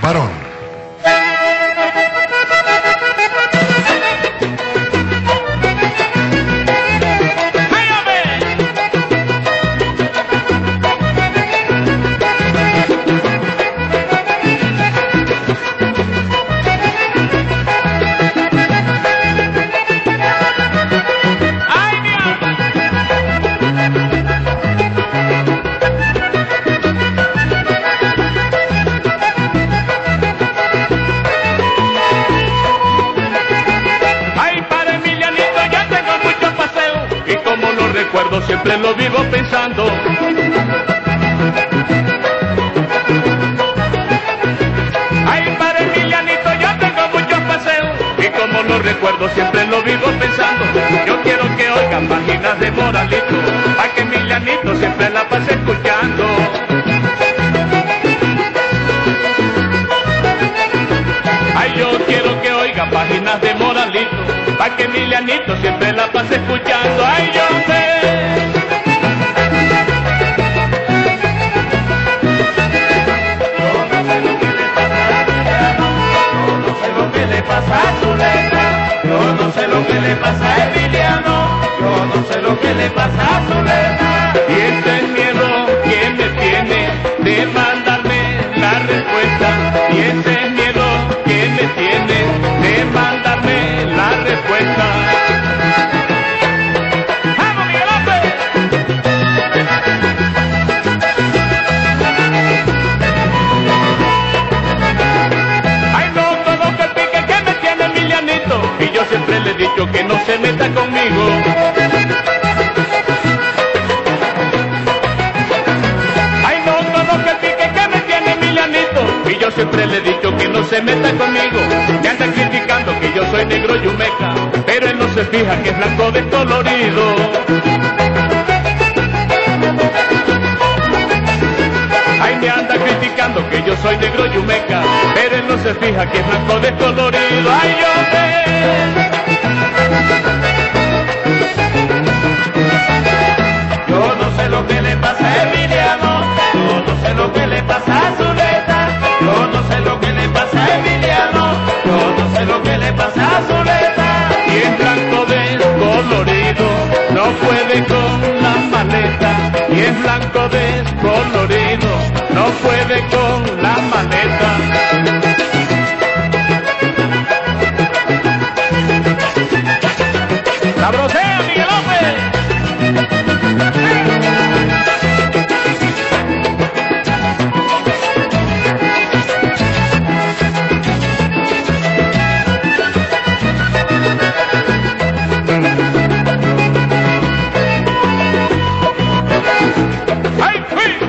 Parón. Siempre lo vivo pensando. Ay, para Emilianito yo tengo muchos paseos y como lo recuerdo siempre lo vivo pensando. Yo quiero que oigan páginas de Moralito, para que Emilianito siempre la pase escuchando. Ay, yo quiero que oigan páginas de Moralito, para que Emilianito siempre la pase escuchando. Ay, yo sé. Yo no sé lo que le pasa a Emiliano, yo no sé lo que le pasa a Zuleta. Y ese es miedo que me tiene de mandarme la respuesta. Y ese es miedo que me tiene de mandarme la respuesta. ¡Vamos, Miguel López! Ay, no, todo que pique que me tiene Emilianito. Y yo siempre le he dicho que no se meta conmigo. Ay, no, todo que pique que me tiene Emilianito. Y yo siempre le he dicho que no se meta conmigo. Me andan criticando que yo soy negro yumeca, pero él no se fija que es blanco descolorido. Ay, me anda criticando que yo soy negro yumeca, pero él no se fija que es blanco descolorido. Ay, yo sé. Yo no sé lo que le pasa a Emiliano, yo no sé lo que le pasa a Zuleta. Yo no sé lo que le pasa a Emiliano, yo no sé lo que le pasa a Zuleta. Y es blanco descolorido, no puede con la maleta. Y es blanco descolorido, no puede con la maleta. ¡Sabrosea, Miguel López! ¡Ay, fui!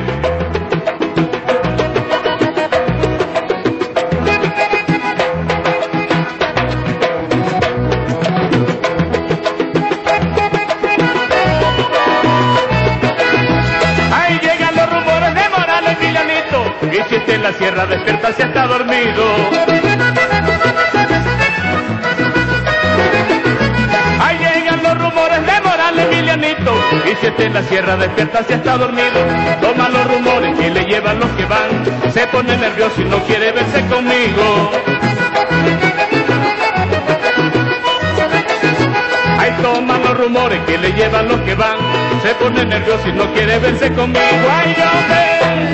Ahí llegan los rumores de Morales Emilianito, y si está en la sierra despierta si está dormido. Ahí llegan los rumores de Morales Emilianito, y si está en la sierra despierta si está dormido. Toma los rumores que le llevan los que van, se pone nervioso y no quiere verse conmigo. Ahí toma los rumores que le llevan los que van, se pone nervioso y no quiere verse conmigo. Ay, yo sé.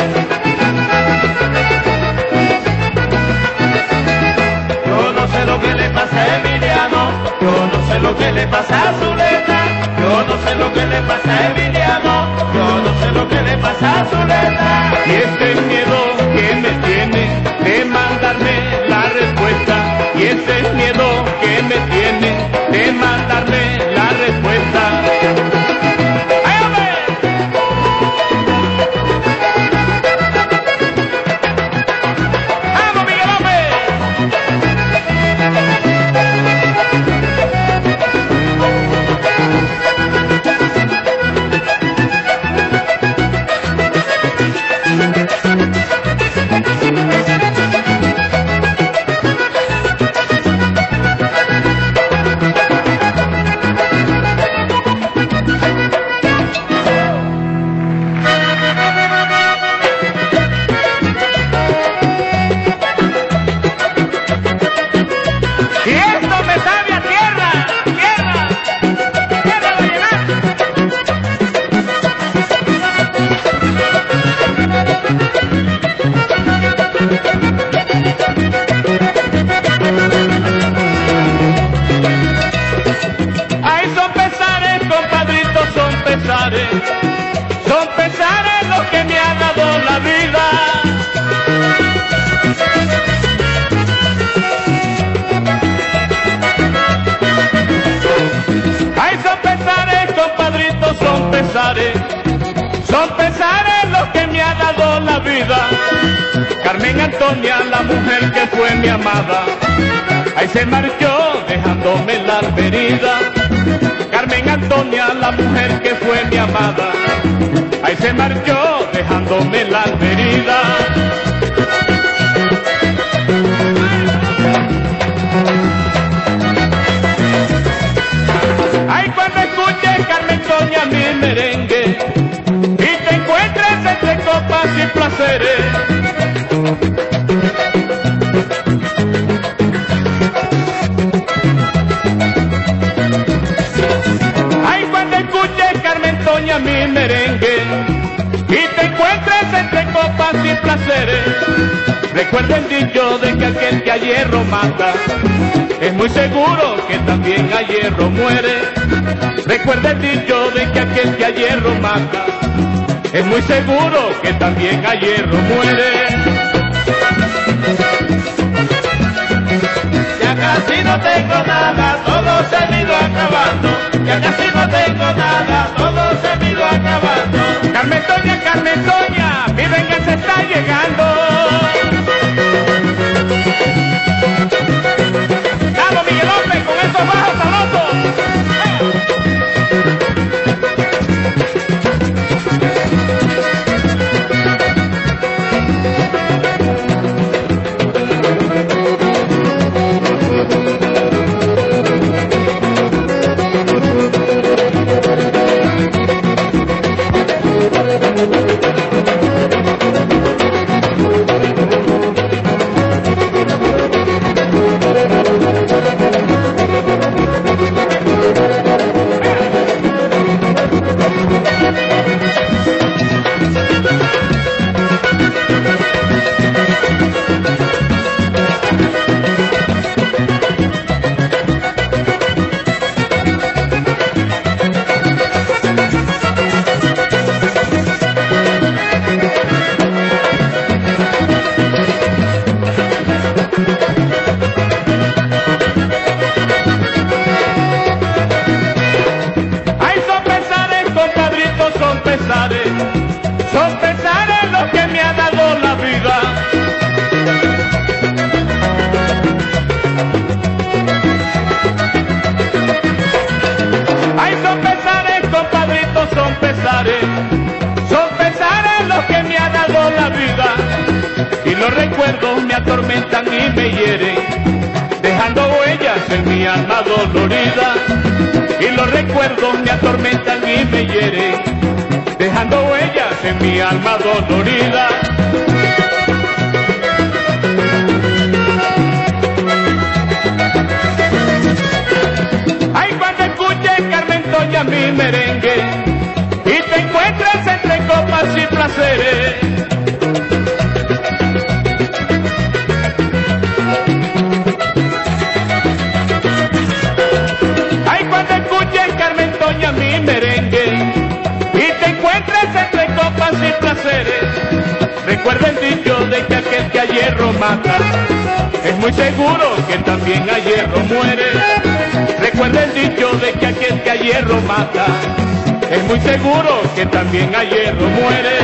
Yo no sé lo que le pasa a Emiliano, yo no sé lo que le pasa a Zuleta. Yo no sé lo que le pasa a Emiliano, yo no sé lo que le pasa a Zuleta. Y este miedo que me tiene de mandarme la respuesta. Y ese miedo que me tiene de mandarme la respuesta. ¡Ay, hombre! Son pesares los que me ha dado la vida. Carmen Antonia, la mujer que fue mi amada, ahí se marchó dejándome la herida. Carmen Antonia, la mujer que fue mi amada, ahí se marchó dejándome la herida. Ay, cuando escuches, Carmen Antonia, mi merengue, y te encuentres entre copas y placeres, ay, cuando escuches, Carmen Antonia, mi merengue, y te encuentres entre copas y placeres, recuerda el dicho de que aquel que a hierro mata, es muy seguro que también a hierro muere. Recuerda el dicho de que aquel que a hierro mata, es muy seguro que también a hierro muere. Ya casi no tengo nada, todo se me ha ido acabando. Ya casi no tengo nada, todo se me ha ido acabando. Carmen Antonia, mi venganza está llegando. Vamos, Miguel López, con esos bajos sabrosos. Son pesares los que me ha dado la vida. Ay, son pesares, compadritos, son pesares. Son pesares los que me ha dado la vida. Y los recuerdos me atormentan y me hieren, dejando huellas en mi alma dolorida. Y los recuerdos me atormentan y me hieren, dejando huellas en mi alma dolorida. Ay, cuando escuches, Carmen Antonia, mi merengue, y te encuentres entre copas y placeres, ay, cuando escuches, Carmen Antonia, mi merengue, entre copas y placeres, recuerda el dicho de que aquel que a hierro mata, es muy seguro que también a hierro muere. Recuerda el dicho de que aquel que a hierro mata, es muy seguro que también a hierro muere.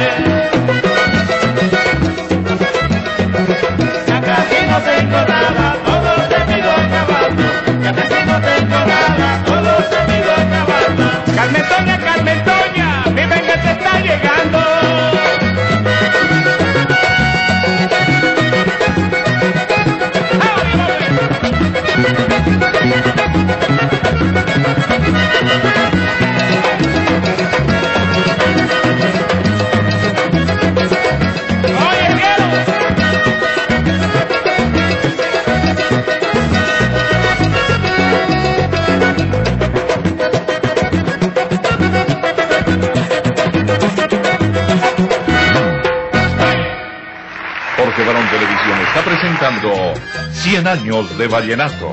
Ya casi no tengo nada, todo se me ha ido acabando. Ya casi no tengo nada, todo se me ha ido acabando. Carmen Antonia, mi venganza está llegando. Jorge Barón Televisión está presentando 100 años de vallenato.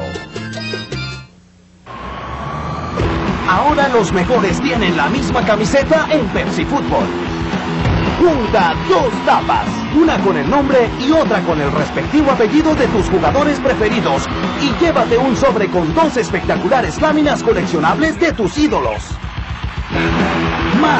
Ahora los mejores tienen la misma camiseta en Pepsi Fútbol. Junta dos tapas, una con el nombre y otra con el respectivo apellido de tus jugadores preferidos, y llévate un sobre con 2 espectaculares láminas coleccionables de tus ídolos. más.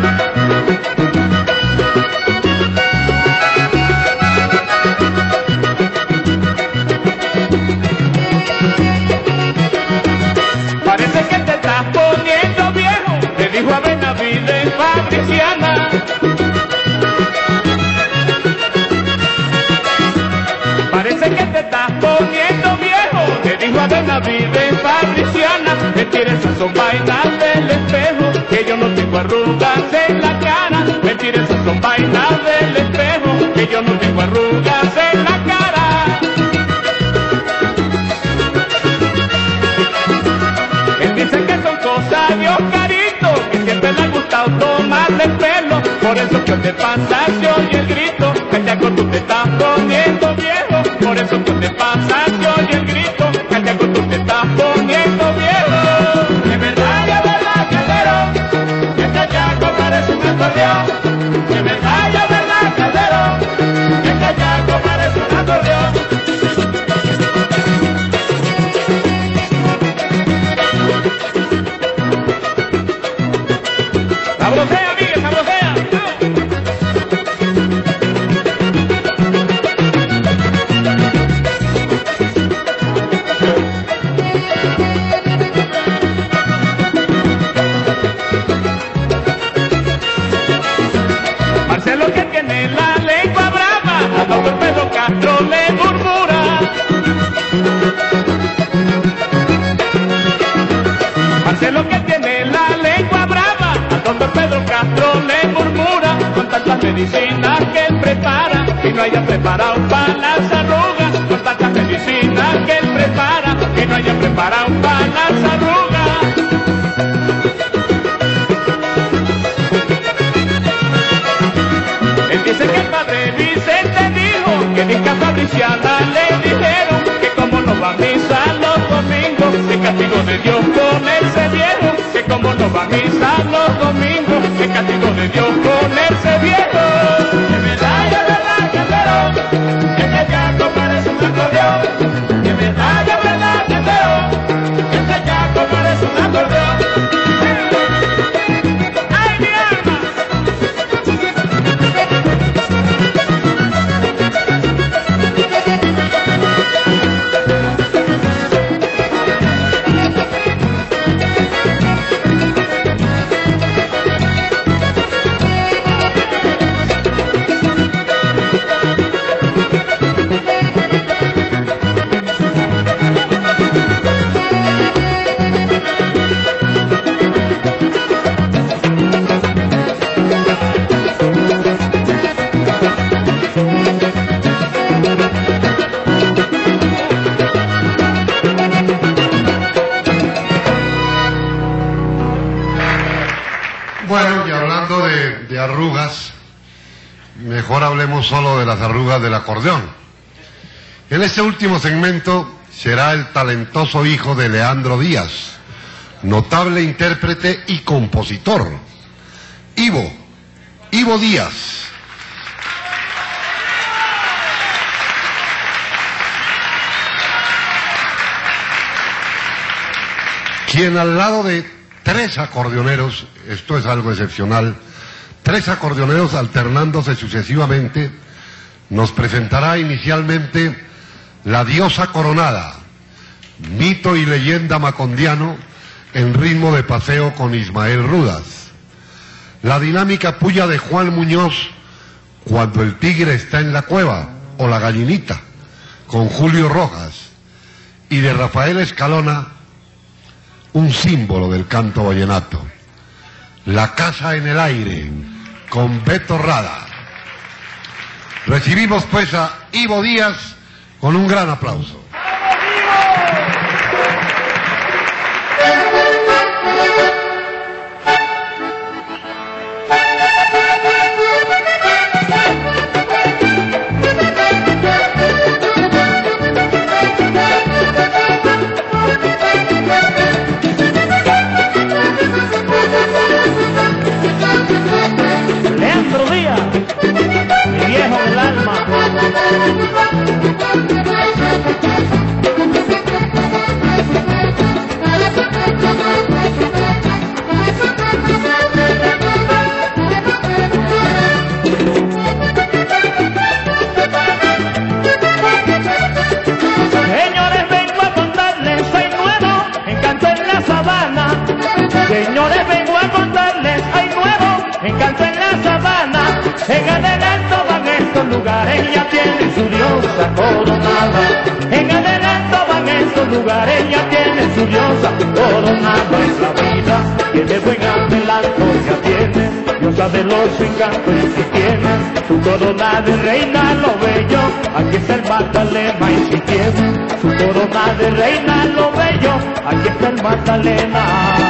Parece que te estás poniendo viejo, le dijo a Benavides Fabriciana. Parece que te estás poniendo viejo, le dijo a Benavides Fabriciana. Mentiras, esas son vainas del espejo, que yo no tengo arrugas en la cara. Mentiras, esas son vainas del espejo, que yo no tengo arrugas en la cara. Él dice que son cosas de Oscarito, que siempre le ha gustado tomarle pelo. Por eso que te pasa se oye el grito, cachaco tú te estás poniendo viejo. Por eso que te pasa se oye el grito, cachaco tú te estás poniendo viejo. De verdad, Calderón, que el cachaco parece un acordeón. De verdad, Calderón, que el cachaco parece un acordeón. ¡Sabrosea, Miguel, sabrosea! Marcelo, que tiene la lengua brava, a todo el Pedro Castro le murmura. Marcelo, que tiene la lengua brava, a todo el Pedro Castro le murmura. Con tantas medicinas que él prepara, y no haya preparado para las arrugas. Con tantas medicinas que él prepara, y no haya preparado para las arrugas. Él dice que el padre Vicente dijo que Nica Fabriciana le dijeron que como no va a misa los domingos, que castigo de Dios con ese viejo. Que como no va a misa los domingos, que castigo de Dios con ese viejo. De verdad, Calderón, que el cachaco parece un acordeón. De verdad, Calderón, que el cachaco parece un acordeón. ¡Ay, mi alma! Bueno, y hablando de arrugas, mejor hablemos solo de las arrugas del acordeón. En este último segmento será el talentoso hijo de Leandro Díaz, notable intérprete y compositor, Ivo Díaz. Quien al lado de tres acordeoneros, esto es algo excepcional, tres acordeoneros alternándose sucesivamente, nos presentará inicialmente La Diosa Coronada, mito y leyenda macondiano en ritmo de paseo con Ismael Rudas. La dinámica puya de Juan Muñoz, Cuando el tigre está en la cueva, o La gallinita, con Julio Rojas. Y de Rafael Escalona, un símbolo del canto vallenato, La Casa en el Aire, con Beto Rada. Recibimos pues a Ivo Díaz con un gran aplauso. Leandro Díaz, mi viejo del alma. en adelanto van estos lugares, ya tienen su diosa coronada en la vida, tiene buen adelanto, ya tiene diosa de los encantos y si tiene su corona de reina lo bello, aquí está el Magdalena y si tiene su corona de reina lo bello, aquí está el Magdalena.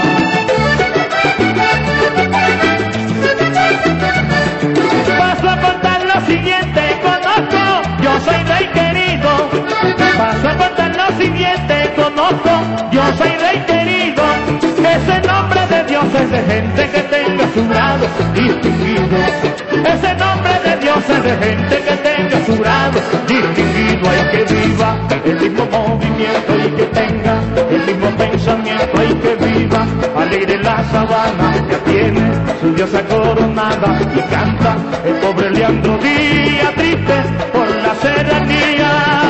Paso a contar lo siguiente, conozco, yo soy rey querido. Paso a contar lo siguiente, conozco, yo soy rey querido. Ese nombre de Dios es de gente que tenga su grado distinguido. Ese nombre de Dios es de gente que tenga su grado distinguido. Hay que viva el mismo movimiento y que tenga el mismo pensamiento. Hay que viva alegre la sabana, ya tiene su diosa coronada y canta el pobre Leandro Díaz triste por la serranía.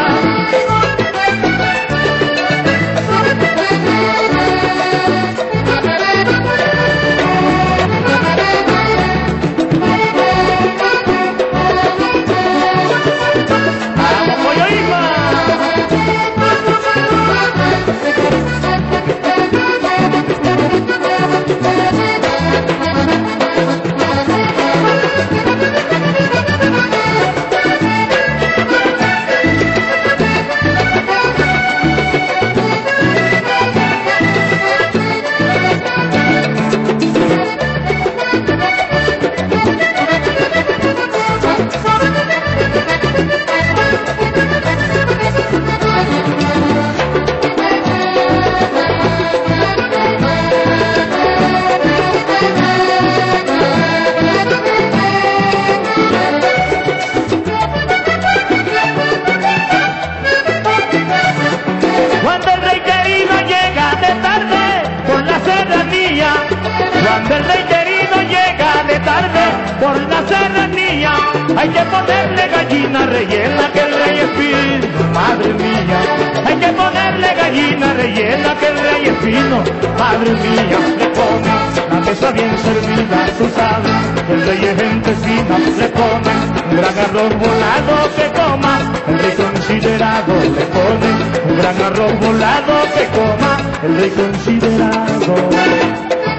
Cuando el rey querido llega de tarde por la serranía, hay que ponerle gallina rellena que el rey es fino, madre mía. Hay que ponerle gallina rellena que el rey es fino, madre mía. Le ponen la mesa bien servida, tú sabes, el rey es gente fina. Le ponen un gran arroz volado que coma, el rey considerado. Le ponen un gran arroz volado que coma, el rey considerado.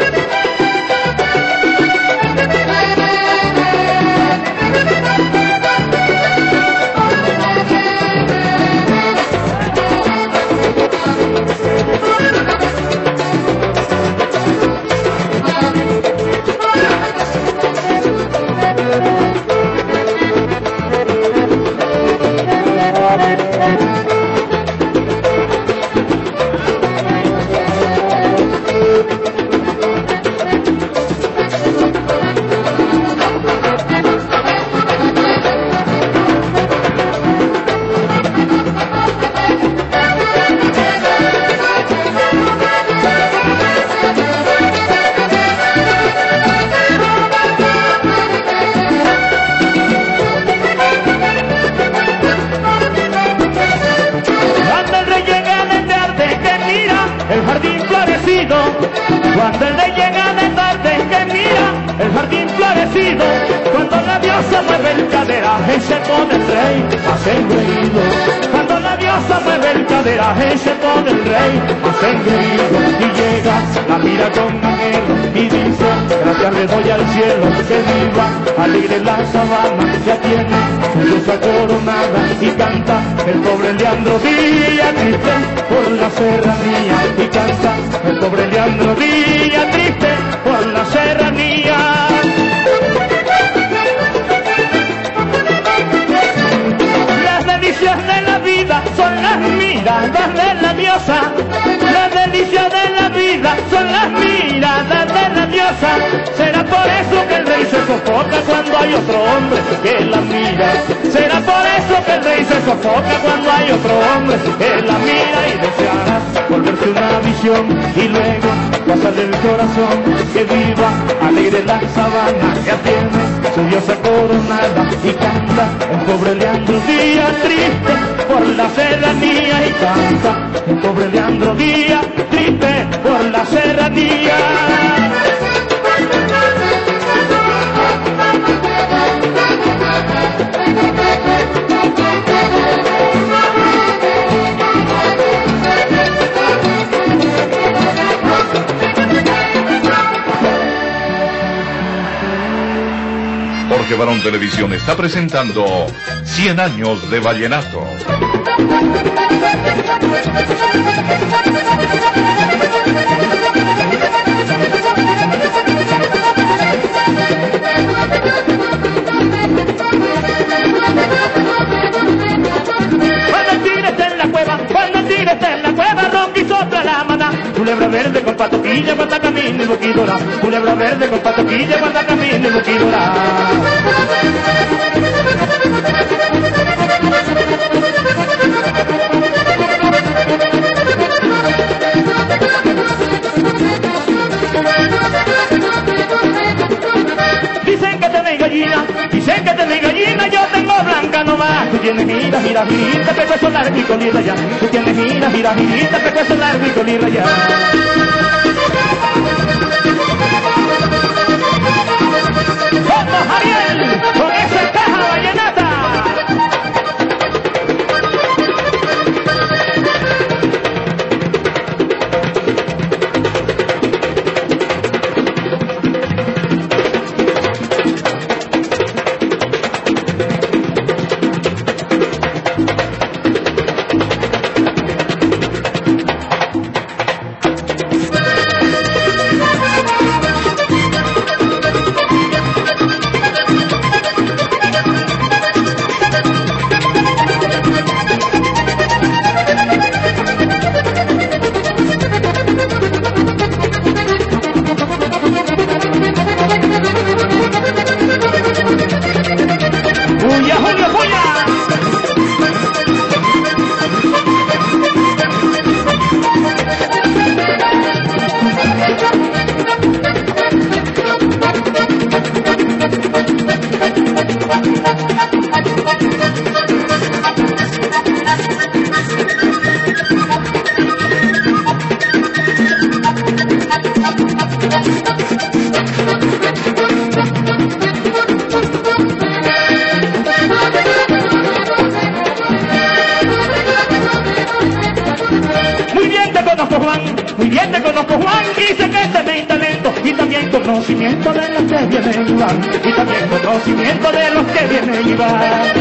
Cuando el rey llega de tarde que mira el jardín florecido, cuando la diosa mueve el caderaje se pone el rey más engreído. Cuando la diosa mueve el caderaje se pone el rey más engreído. Y llega, la mira con anhelo y dice, gracias le doy al cielo que viva alegre la sabana, ya tiene su diosa coronada y canta el pobre Leandro Díaz triste por la serranía. Y canta el pobre Leandro Díaz triste por la serranía. Las delicias de la vida son las miradas de la diosa. Las delicias de la vida son las miradas de la diosa. Será por eso que el rey se sofoca cuando hay otro hombre que la mira. Será por eso que el rey se sofoca cuando hay otro hombre que la mira y deseará volverse una visión y luego pasarle el corazón que viva alegre la sabana, ya tiene su diosa coronada y canta el pobre Leandro Díaz triste por la serranía. Y canta el pobre Leandro Díaz triste por la serranía. Jorge Barón Televisión está presentando 100 años de vallenato. Cuando el tigre está en la cueva, ronca y sopla la maná. Culebra verde con patoquilla cuando camina y boquidora. Culebra verde con patoquilla cuando camina y boquidora. Dicen que tenéis gallina, yo tengo blanca nomás. Tú tienes gira, girita, pecueso largo y colirra ya. Tú tienes gira, girita, pecueso largo y colirra ya. ¡Vamos, Ariel! ¡Con esa caja vallenata! Muy bien te conozco, Juan, y sé que tenéis talento y también conocimiento de los que vienen y van, y también conocimiento de los que vienen y van.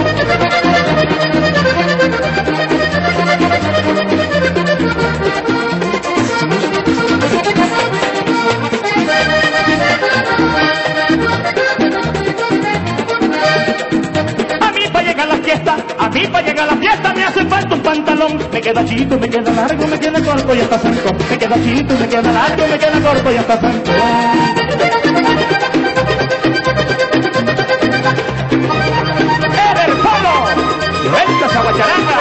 A mí para llegar a la fiesta me hace falta un pantalón. Me queda chico, me queda largo, me queda corto y hasta santo. Me queda chico, me queda largo, me queda corto y hasta santo. ¡Ever Polo! ¡Vuelta esa guacharanga!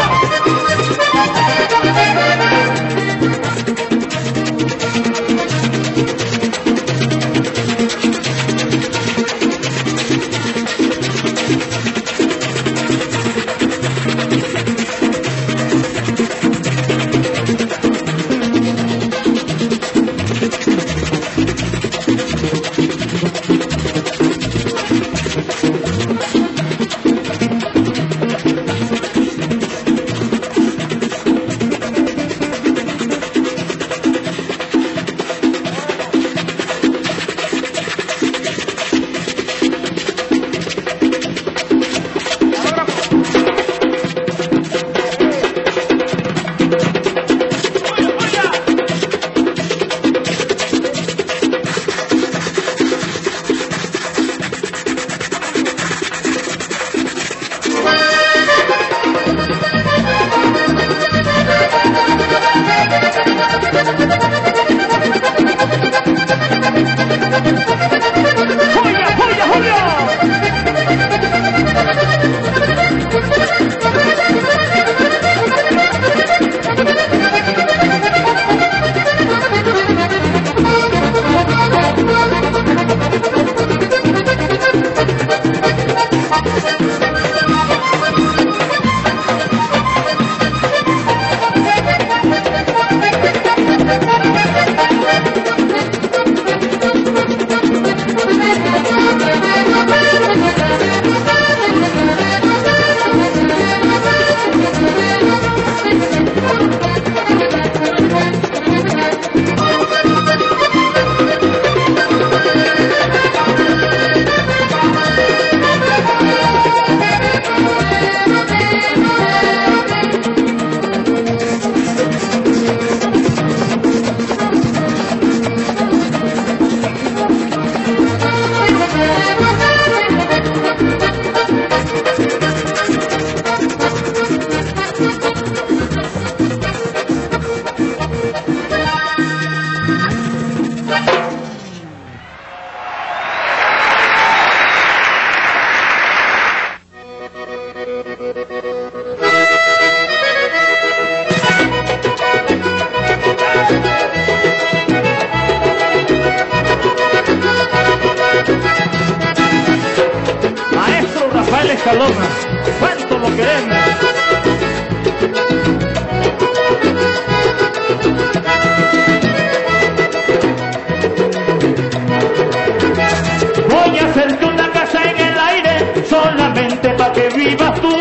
Voy a hacerte una casa en el aire solamente para que vivas tú.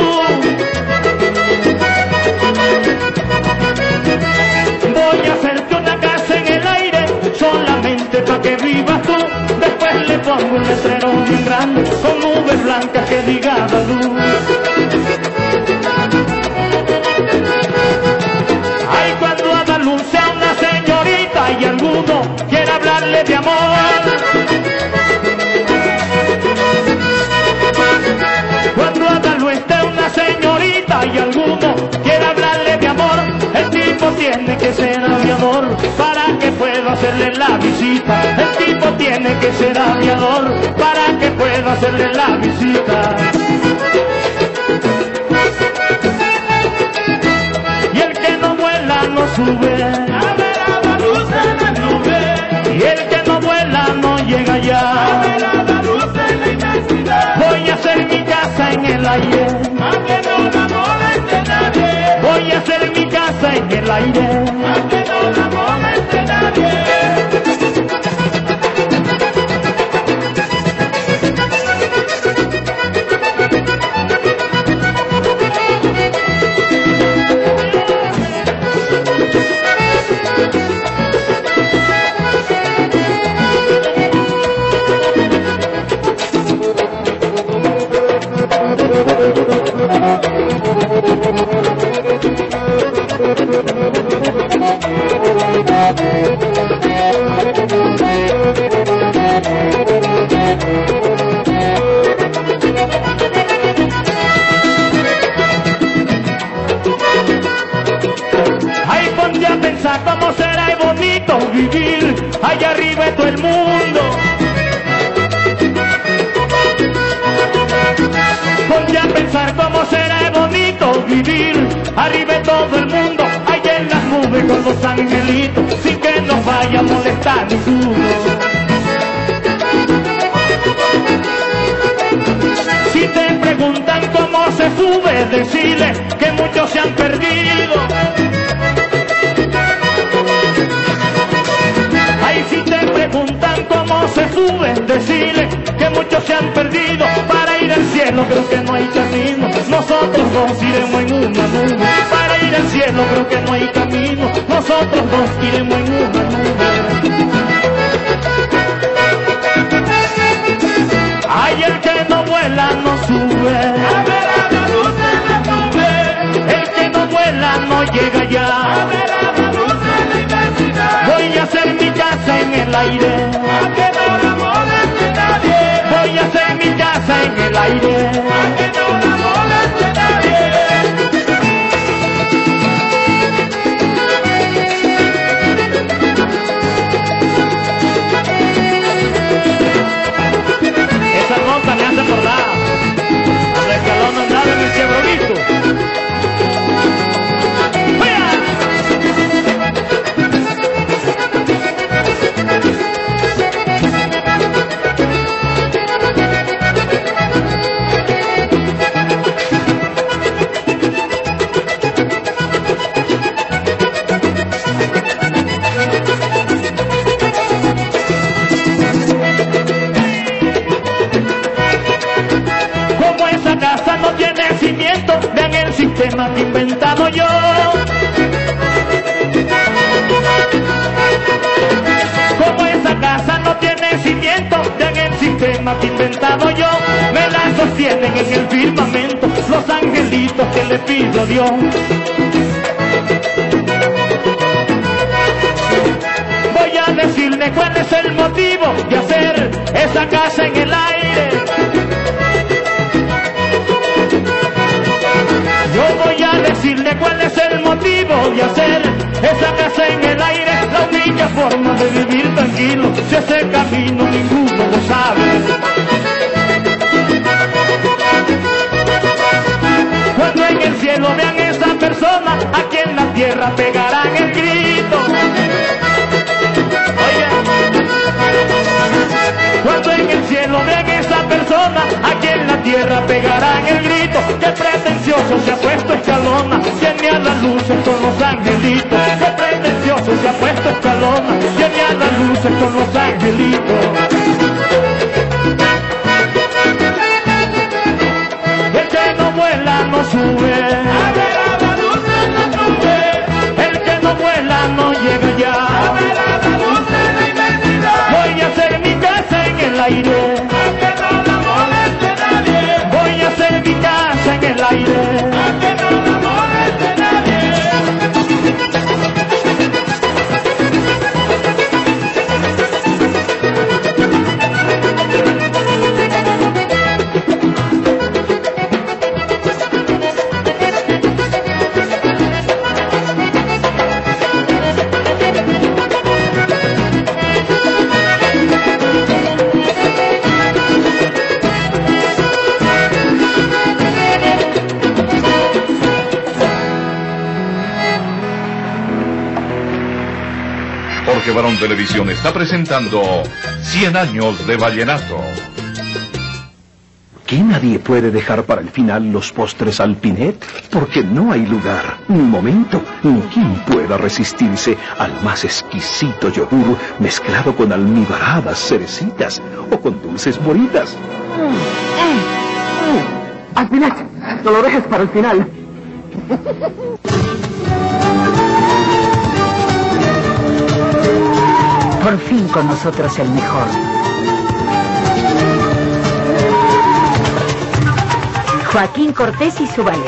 Voy a hacerte una casa en el aire solamente para que vivas tú. Después le pongo un letrero bien grande con nubes blancas que diga luz. Ay, cuando haga luz sea una señorita y alguno quiera hablarle de amor. Cuando haga luz esté una señorita y alguno quiera hablarle de amor, el tipo tiene que ser aviador para que pueda hacerle la visita. El tipo tiene que ser aviador para que pueda hacerle la visita. Y el que no vuela no sube, A ver a la luz en la nube, y el que no vuela no llega a allá. ver a la luz en la inmensidad, Voy a hacer mi casa en el aire, a que no la moleste nadie, voy a hacer mi casa en el aire. a que no la moleste nadie. Ay, ponte a pensar cómo será bonito vivir allá arriba de todo el mundo. Ponte a pensar cómo será bonito vivir arriba de todo el mundo, allá en las nubes con los angelitos, sin que nos vaya a molestar ninguno. Si te preguntan cómo se sube, decirle que muchos se han perdido. Ay, si te preguntan cómo se sube, decirle que muchos se han perdido. Para ir al cielo creo que no hay camino, nosotros dos iremos en una nube. Para ir al cielo creo que no hay camino, nosotros dos iremos en una nube. Ay, el que no vuela no sube, A ver a la luz en la nube, el que no vuela no llega a allá. ver a la luz en la inmensidad, Voy a hacer mi casa en el aire, a que no la moleste nadie, voy a hacer mi casa en el aire. a que no la moleste nadie. Esa nota me hace acordar al escalón andaba en el Chevrolet. ¡Vaya! Como esa casa no tiene cimiento, vean el sistema que he inventado yo. Como esa casa no tiene cimiento, vean el sistema que he inventado yo. Me la sostienen en el firmamento los angelitos que le pido a Dios. Voy a decirle cuál es el motivo de hacer esa casa en el aire. Yo voy a decirle cuál es el motivo de hacer esa casa en el aire. La única forma de vivir tranquilo, si ese camino ninguno lo sabe. Cuando en el cielo vean esa persona, aquí en la tierra pegarán el grito. Oiga. Cuando en el cielo vean esa persona, aquí en la tierra pegarán el grito. Qué pretencioso se ha puesto Escalona, llene a las luces con los angelitos. Qué pretencioso se ha puesto Escalona, llene a las luces con los angelitos. El que no vuela no sube, A ver a la luz en la nube, el que no vuela no llega a ya. ver a la luz en la inmensidad. Voy a hacer mi casa en el aire, Que no la moleste nadie, voy a hacer mi casa en el aire. que no la moleste nadie. Jorge Barón Televisión está presentando 100 años de vallenato. ¿Que nadie puede dejar para el final los postres al Pinet? Porque no hay lugar, ni momento, ni quien pueda resistirse al más exquisito yogur mezclado con almibaradas cerecitas o con dulces moritas. ¡Al Pinet! ¡No lo dejes para el final! Por fin con nosotros el mejor. Joaquín Cortés y su ballet.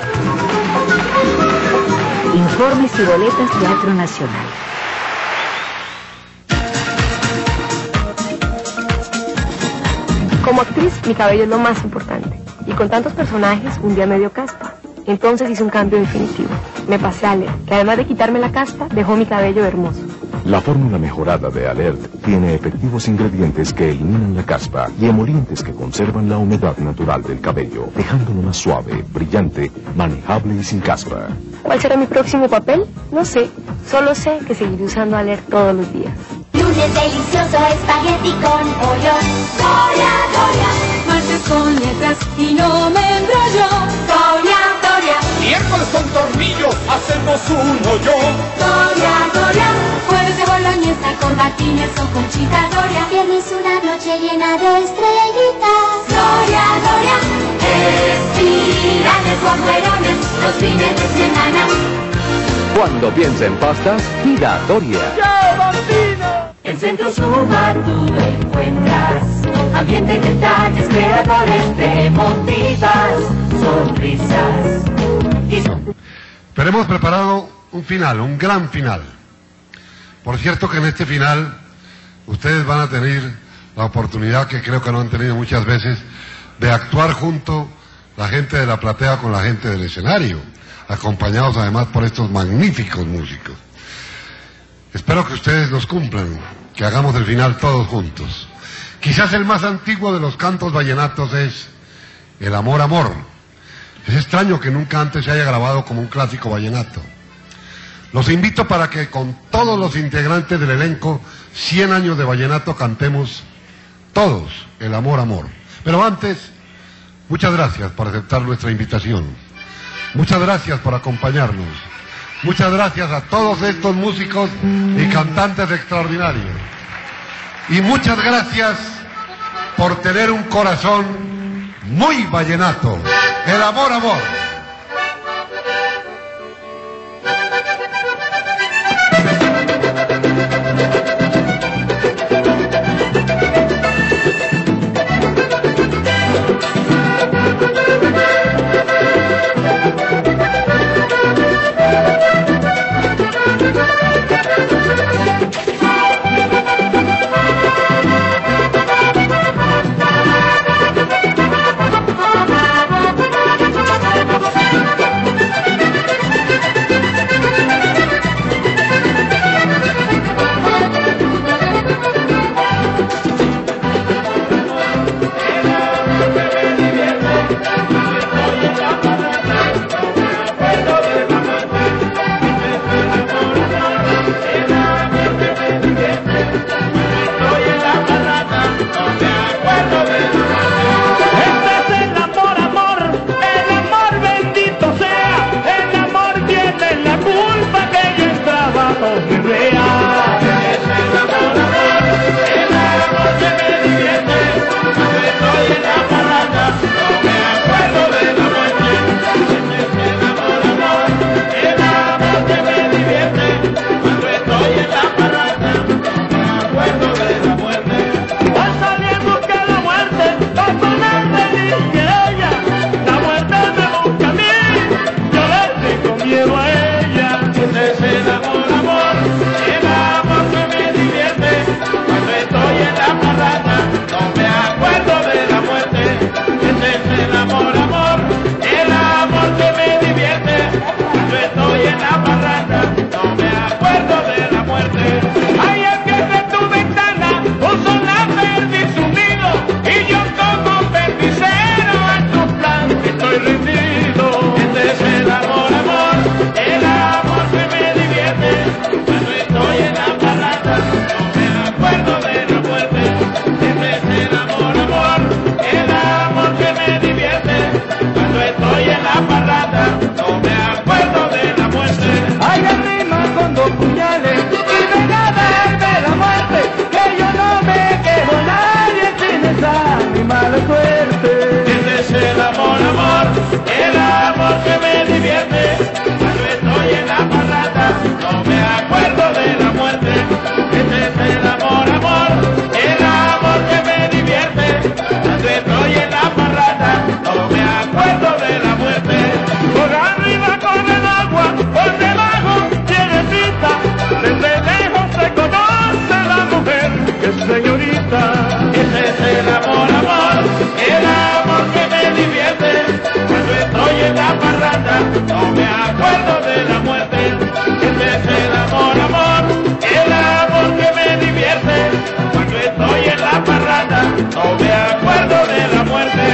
Informes y boletas Teatro Nacional. Como actriz, mi cabello es lo más importante. Y con tantos personajes, un día me dio caspa. Entonces hice un cambio definitivo. Me pasé a Alert, que además de quitarme la caspa, dejó mi cabello hermoso. La fórmula mejorada de Alert tiene efectivos ingredientes que eliminan la caspa y emolientes que conservan la humedad natural del cabello, dejándolo más suave, brillante, manejable y sin caspa. ¿Cuál será mi próximo papel? No sé. Solo sé que seguiré usando Alert todos los días. Lunes delicioso, espagueti con pollo. Doria, Doria. Martes con letras y no me enrollo. Doria, Doria. Miércoles con tornillos hacemos un hoyo. Doria, Doria. Jueves de boloñesa con batines o conchita Doria. Viernes una noche llena de estrellitas. Doria, Doria. Espirales o aguerones, los fines de semana. Cuando piensa en pastas, pida Doria. En Centro Suma tú encuentras ambiente y detalles creadores de emotivas sonrisas. Pero hemos preparado un final, un gran final. Por cierto que en este final ustedes van a tener la oportunidad, que creo que no han tenido muchas veces, de actuar junto la gente de la platea con la gente del escenario, acompañados además por estos magníficos músicos. Espero que ustedes los cumplan, que hagamos el final todos juntos. Quizás el más antiguo de los cantos vallenatos es El Amor, Amor. Es extraño que nunca antes se haya grabado como un clásico vallenato. Los invito para que con todos los integrantes del elenco 100 años de vallenato cantemos todos El Amor, Amor. Pero antes, muchas gracias por aceptar nuestra invitación. Muchas gracias por acompañarnos. Muchas gracias a todos estos músicos y cantantes extraordinarios. Y muchas gracias por tener un corazón muy vallenato. El amor, amor. divierte. Cuando estoy en la parranda, no me acuerdo de la muerte. Ese es el amor, amor, el amor que me divierte. Cuando estoy en la parranda, no me acuerdo de la muerte. Por arriba corre el agua, por debajo tiene pista. Desde lejos se conoce la mujer que es señorita. Ese es el amor, amor, el amor que me divierte. Cuando estoy en la parranda, no me acuerdo de la muerte. Ese es el amor, amor, el amor que me divierte. Cuando estoy en la parranda, no me acuerdo de la muerte.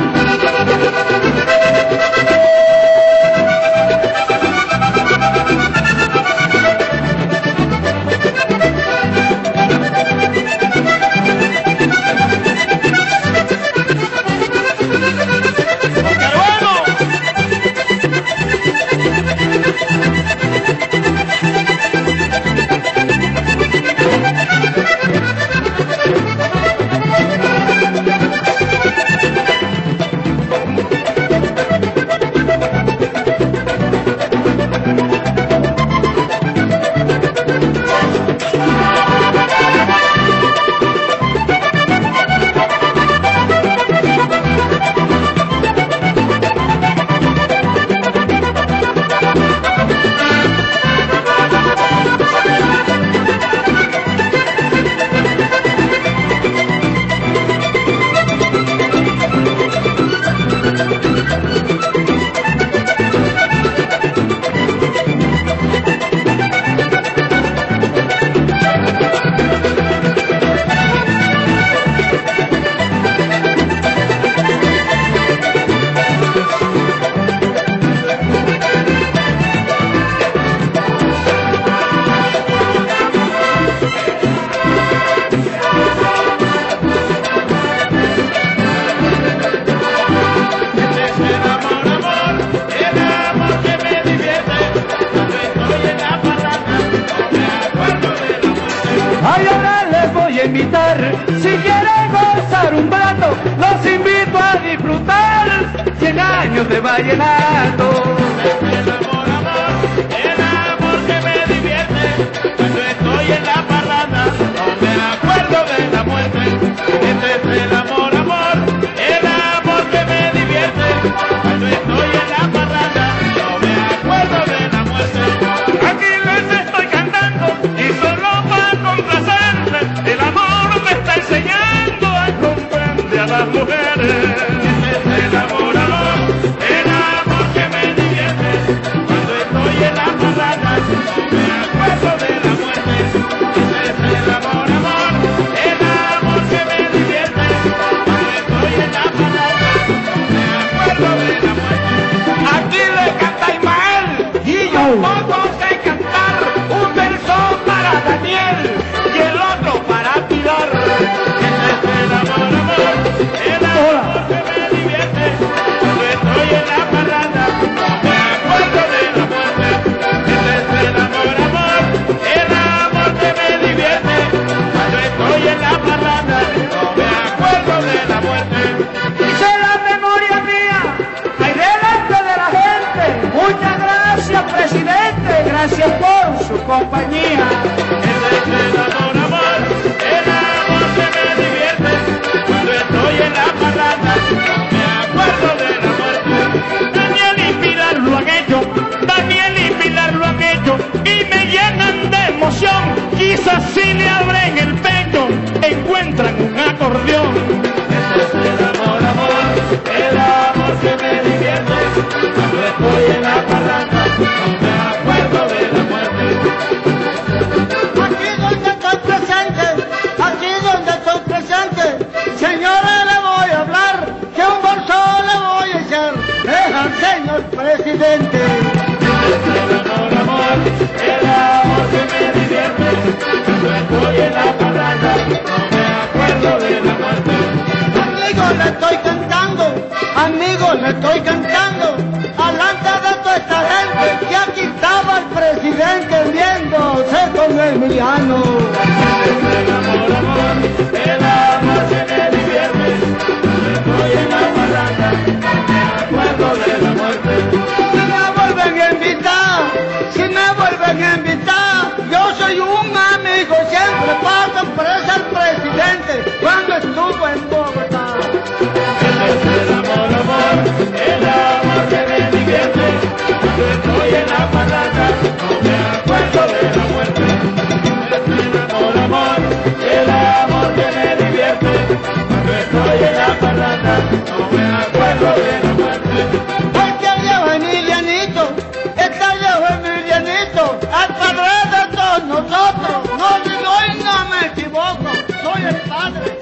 Invitar, si quieren gozar un rato, los invito a disfrutar 100 años de vallenato. El amor, amor, el amor que me divierte. Cuando estoy en la parranda, no me acuerdo de la muerte. Ese es el amor, amor, el amor que me divierte. Cuando estoy en la parranda, no me acuerdo de la muerte. Aquí les estoy cantando y solo para complacerles. El amor me está enseñando a comprender a las mujeres. Ese es el amor, amor, el amor que me divierte. Cuando estoy en la parranda, no me acuerdo de la muerte. Ese es el amor, amor, el amor que me divierte. Cuando estoy en la parranda, no me acuerdo de la muerte. Aquí le canta Ismael y yo poco sé cantar. Un verso para Daniel y el otro para Pilar. Ese es el amor, amor, el amor que me divierte. Cuando estoy en la parranda, no me acuerdo de la muerte. Ese es el amor, amor, el amor que me divierte. Cuando estoy en la parranda, no me acuerdo de la muerte. Dice la memoria mía, hay delante de la gente. Muchas gracias, presidente, gracias por su compañía. Ese es el amor, amor, el amor que me divierte. Cuando estoy en la parranda, no me acuerdo de la muerte. Daniel y Pilar lo han hecho, Daniel y Pilar lo han hecho y me llenan de emoción. Quizás si le abren el pecho, encuentran un acordeón. Ese es el amor, amor, el amor que me divierte. Cuando estoy en la parranda, no me acuerdo de la muerte. Aquí donde estoy presente, señora, le voy a hablar, que un bolso le voy a echar, es al señor presidente. El amor, amor, el amor que me divierte. Cuando estoy en la parranda, no me acuerdo de la muerte. Amigo, le estoy cantando, alante de toda esta gente, que aquí estaba el presidente viéndose con Emiliano. El amor, amor, el amor que me divierte. Cuando estoy en la parranda, no me acuerdo de la muerte. Me vuelven estuvo en Bogotá. El amor, amor, el amor que me divierte. Cuando estoy en la parranda, no me acuerdo de la muerte. El amor, amor, el amor que me divierte. Cuando estoy en la parranda, no me acuerdo de la muerte. Porque viejo Emilianito, está viejo Emilianito, al padre de todos nosotros. No digo y no me equivoco, soy el padre.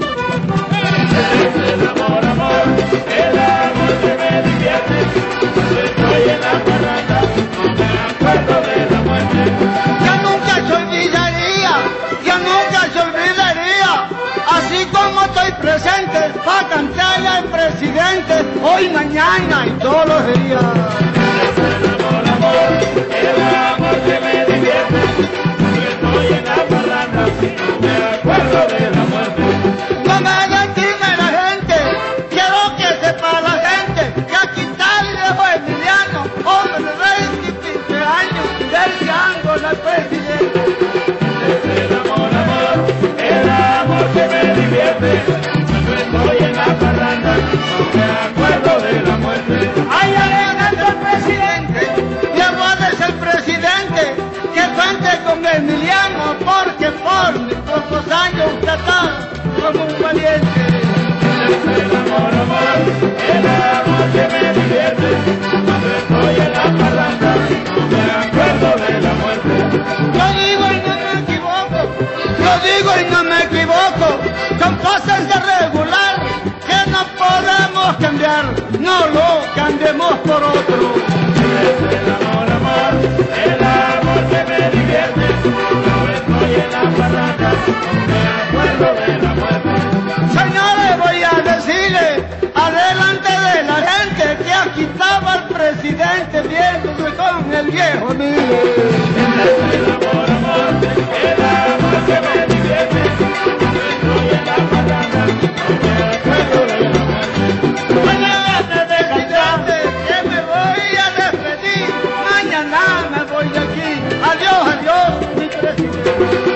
El amor, amor, el amor que me divierte. Cuando estoy en la parranda, no me acuerdo de la muerte. Ya nunca se olvidaría, ya nunca se olvidaría. Así como estoy presente para cantarle al presidente hoy, mañana y todos los días. El amor, amor, el amor que me divierte. Cuando estoy en la parranda, no me acuerdo de la muerte. No me lastime la gente, quiero que sepa la gente que aquí está el viejo Emiliano, hombre de 27 años, deseando la presidencia. El amor, amor, el amor que me divierte. Cuando estoy en la parranda, no me acuerdo de la muerte. Ay, alegando al presidente, llegó a ser presidente, que cuente con Emiliano, porque por mis pocos años usted está como un valiente. El amor, amor, el amor que me divierte. Cuando estoy en la parranda, no me acuerdo de la muerte. Yo digo y no me equivoco, yo digo y no me equivoco, son cosas de regular que no podemos cambiar, no lo cambiemos por otro. El amor, amor, el amor que me divierte. Cuando estoy en la parranda, no me acuerdo de la muerte. Señores, voy a decirle, adelante de la gente, que aquí estaba el presidente viéndose con el viejo mío. El amor, amor, el amor que me divierte. Cuando estoy en la parranda, no me acuerdo de la muerte. Mañana de presidente, que me voy a despedir, mañana me voy de aquí, adiós, adiós, mi presidente.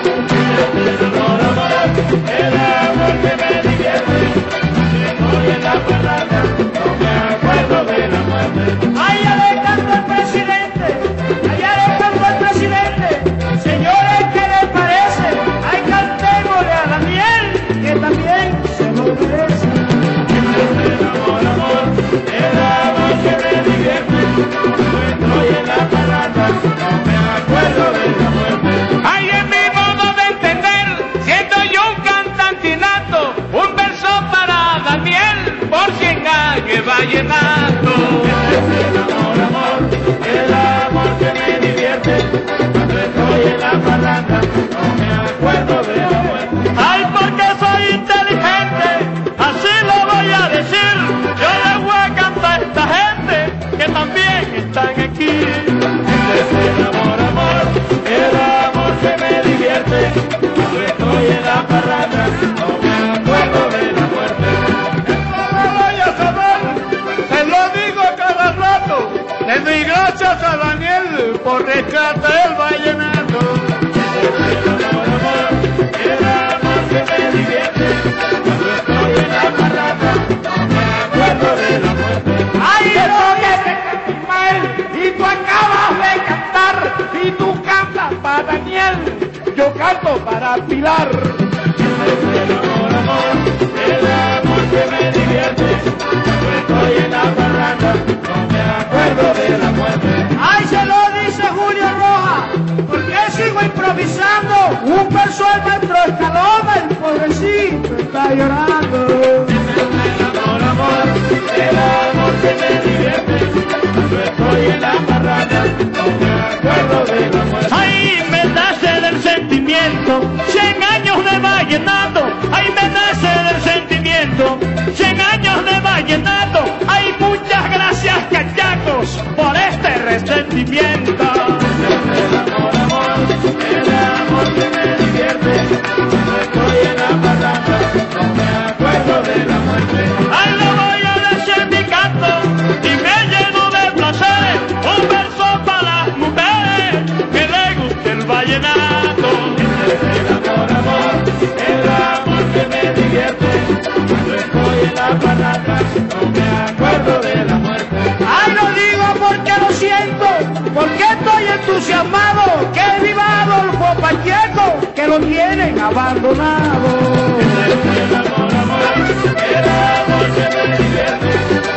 El amor, amor, el amor que me divierte. Cuando estoy en la parranda, no me acuerdo de la muerte. ¡Ay, alejando al presidente! ¡Ay, alejando al presidente! Señores, ¿qué les parece? ¡Ay, cantémosle a Daniel, que también se lo merece! El amor, amor, el amor que me divierte. Cuando estoy en la parranda, no me acuerdo de la muerte. Ay, en mi modo de entender, siendo yo un cantantinato, un verso para Daniel, por 100 años vallenato. El amor, amor, el amor que me divierte. Cuando estoy en la parranda, no me acuerdo de la muerte. Ay, porque soy inteligente, así lo voy a decir. Yo le voy a cantar a esta gente que también están aquí. El amor, amor, el amor que me divierte. Cuando estoy en la parranda, no me acuerdo de la muerte. No voy a saber, te lo digo cada rato. Le doy gracias a Daniel por rescatar el vallenato. El amor, amor, el amor que me divierte. Cuando estoy en la parranda, no me acuerdo de la muerte. Ay, eso Ismael, y tú acabas de cantar, y tú cantas para Daniel, yo canto para Pilar. El amor, amor, el amor que me divierte. Cuando estoy en la parranda, no me acuerdo de la muerte. ¡Ay, se lo dice Julio Rojas! Porque sigo improvisando un verso al maestro Escalona, el pobrecito está llorando. El amor, amor, el amor que me divierte. Cuando estoy en la parranda, no me acuerdo de la muerte. Ay, me nace del sentimiento, 100 años de vallenato. Ay, me nace del sentimiento, 100 años de vallenato. Ay, muchas gracias, cachacos, por este resentimiento. El amor, amor, el amor que me divierte. Cuando estoy en la parranda, no me acuerdo de la muerte. Ay, lo voy a decir mi canto y me lleno de placer. Un verso para las mujeres que les guste el vallenato. El amor, amor, el amor que me divierte. contento, porque estoy entusiasmado, que viva Adolfo Pacheco, que lo tienen abandonado. Ese es el amor, amor, el amor que me divierte.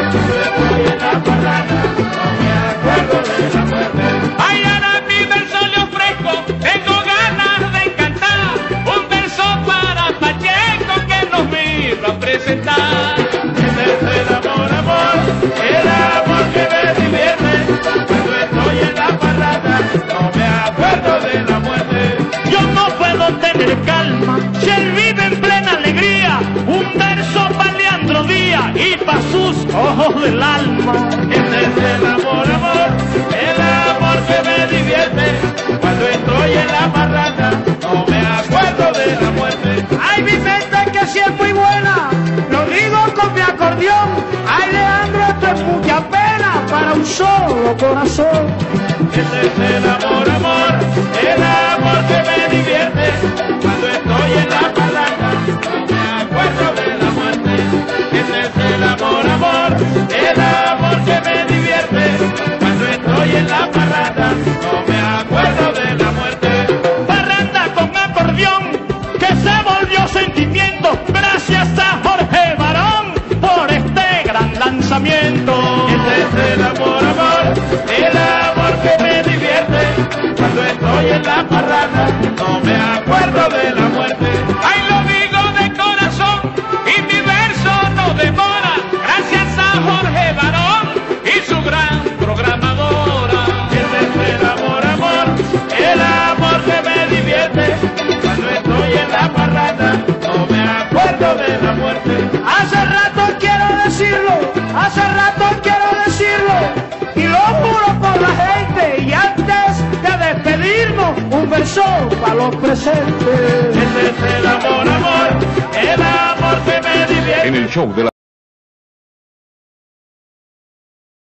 Estoy en la parranda, no me acuerdo de la muerte. Ay, ahora mi verso le ofrezco, tengo ganas de cantar un verso para Pacheco que nos vino a presentar. Ese es el amor, amor, el amor que me divierte. Cuando estoy en la parranda, no me acuerdo de la muerte. Yo no puedo tener calma si él vive en plena alegría. Un verso para Leandro Díaz y pa' sus ojos del alma. Ese es el amor, amor, el amor que me divierte. Cuando estoy en la parranda, no me acuerdo de la muerte. Ay, mi mente que sí es muy buena, lo digo con mi acordeón. Ay, Leandro, esto es mucha pena para un solo corazón. Ese es el amor, amor, el amor que me divierte. Cuando estoy en la parranda, no me acuerdo de la muerte. Ese es el amor, amor, el amor que me divierte. Cuando estoy en la parranda, no me acuerdo de la muerte. Parranda con acordeón, que se volvió sentimiento, gracias a Jorge Barón por este gran lanzamiento. Ese es el amor, amor, el amor que me divierte. Cuando estoy en la parranda, no me acuerdo de la muerte. Ay, lo digo de corazón y mi verso no demora, gracias a Jorge Barón y su gran programadora. Ese es el amor, amor, el amor que me divierte. Cuando estoy en la parranda, no me acuerdo de la muerte. Hace rato quiero decirlo, hace rato quiero decirlo, y lo juro por la gente, y antes de despedirnos, un verso para los presentes. Ese es el amor, amor, el amor que me divierte. En el show de la